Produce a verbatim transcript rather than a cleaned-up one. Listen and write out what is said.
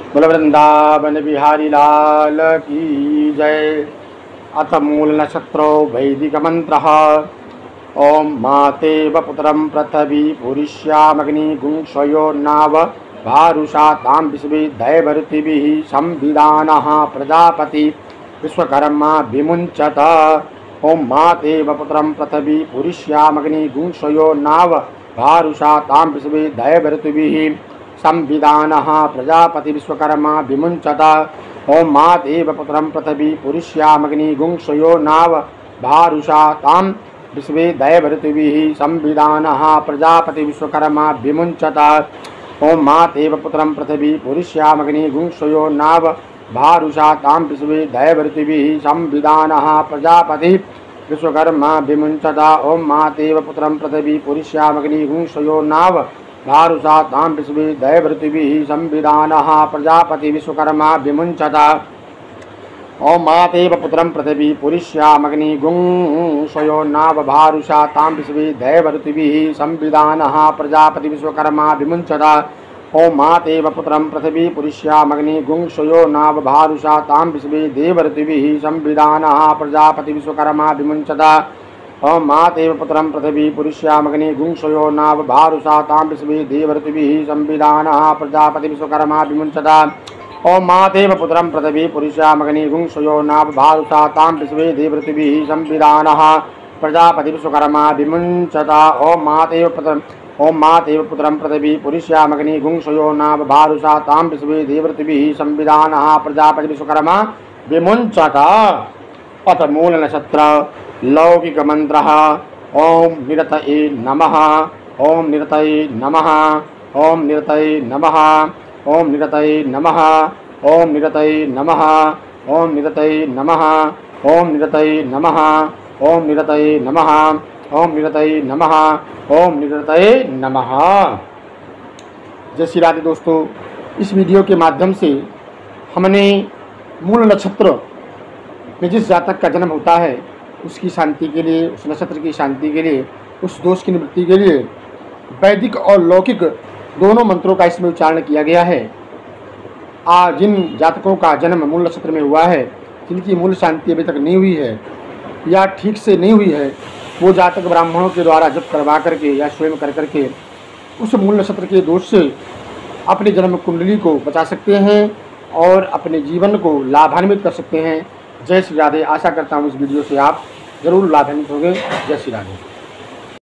बोल वृंदावन बिहारी लाल की जय। अथ मूल नक्षत्रो वैदिक मंत्र। ओम मातेव पुत्रम पृथ्वी पुरुष्यामग्नि गुंक्षयो नाव भारुषा ताम विश्वे दैवऋतिभिः संविदानः प्रजापति विश्वकर्मा विमुञ्चत। ओम मातेव पुत्रम पृथ्वी पुरुष्यामग्नि गुंक्षयो नाव भारुषा ताम विश्वे दैवऋतिभिः संविदानः प्रजापति विश्वकर्मा विमुञ्चत। ओम मातेव पुत्रम पृथ्वी पुरुष्यामग्नि गुंक्षयो नाव भारुषा ताम विश्वे दैवऋतिभिः संविदानः प्रजापति विश्वकर्मा विमुञ्चत। ओम मातेव पुत्रम पृथ्वी पुरुष्यामग्नि गुंक्षयो नाव भारुषा ताम विश्वे दैवऋतिभिः संविदानः प्रजापति विश्वकर्मा विमुञ्चत। ओम मातेव पुत्रम पृथ्वी पुरुष्यामग्नि गुंक्षयो नाव भारुषा ताम विश्वे दैवऋतिभिः संविदानः प्रजापति विश्वकर्मा विमुञ्चत। ओम मातेव पुत्रम पृथ्वी पुरुष्यामग्नि गुंक्षयो नाव भारुषा ताम विश्वे दैवऋतिभिः संविदानः प्रजापति विश्वकर्मा विमुञ्चत। ओम मातेव पुत्रम पृथ्वी पुरुष्यामग्नि गुंक्षयो नाव भारुषा ताम विश्वे दैवऋतिभिः संविदानः प्रजापति विश्वकर्मा विमुञ्चत। ओम मातेव पुत्रम पृथ्वी पुरुष्यामग्नि गुंक्षयो नाव भारुषा ताम विश्वे दैवऋतिभिः संविदानः प्रजापति विश्वकर्मा विमुञ्चत। ओम मातेव पुत्रम पृथ्वी पुरुष्यामग्नि गुंक्षयो नाव भारुषा ताम विश्वे दैवऋतिभिः संविदानः प्रजापति विश्वकर्मा विमुञ्चत। ओम मातेव पुत्रम ओम मातेव पुत्रम पृथ्वी पुरुष्यामग्नि गुंक्षयो नाव भारुषा ताम विश्वे दैवऋतिभिः संविदानः प्रजापति विश्वकर्मा विमुञ्चत। अथ मूल नक्षत्र लौकिक मंत्र। ओम निरतये नमः। ओम निरतये नमः। ओम निरतये नमः। ओम निरतये नमः। ओम निरतये नमः। ओम निरतये नमः। ओम निरतये नमः। ओम निरतये नमः। ओम निरतये नमः। ओम निरतये नमः। जय श्री राधे। दोस्तों, इस वीडियो के माध्यम से हमने मूल नक्षत्र में जिस जातक का जन्म होता है उसकी शांति के लिए, उस नक्षत्र की शांति के लिए, उस दोष की निवृत्ति के लिए वैदिक और लौकिक दोनों मंत्रों का इसमें उच्चारण किया गया है। आज जिन जातकों का जन्म मूल नक्षत्र में हुआ है, जिनकी मूल शांति अभी तक नहीं हुई है या ठीक से नहीं हुई है, वो जातक ब्राह्मणों के द्वारा जप करवा करके या स्वयं कर करके उस मूल नक्षत्र के दोष से अपने जन्म कुंडली को बचा सकते हैं और अपने जीवन को लाभान्वित कर सकते हैं। जय श्री राधे। आशा करता हूँ इस वीडियो से आप जरूर लाभान्वित होंगे। जय श्री राधे।